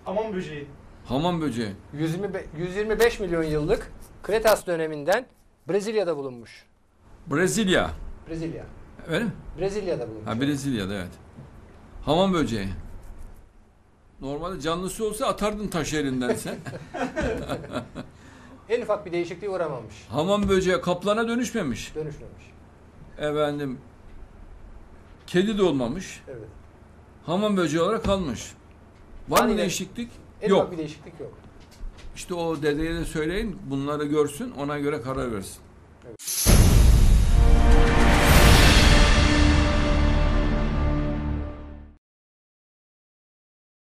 Hamam böceği. Hamam böceği. 125 milyon yıllık Kretas döneminden Brezilya'da bulunmuş. Brezilya. Brezilya. Öyle mi? Brezilya'da bulunmuş. Ha, Brezilya'da evet. Hamam böceği. Normalde canlısı olsa atardın taş elinden sen. En ufak bir değişikliğe uğramamış. Hamam böceği kaplana dönüşmemiş. Dönüşmemiş. Efendim, kedi de olmamış. Evet. Hamam böceği olarak kalmış. Var mı Aynen. değişiklik? En Yok. ufak bir değişiklik yok. İşte o dedeye de söyleyin, bunları görsün, ona göre karar versin.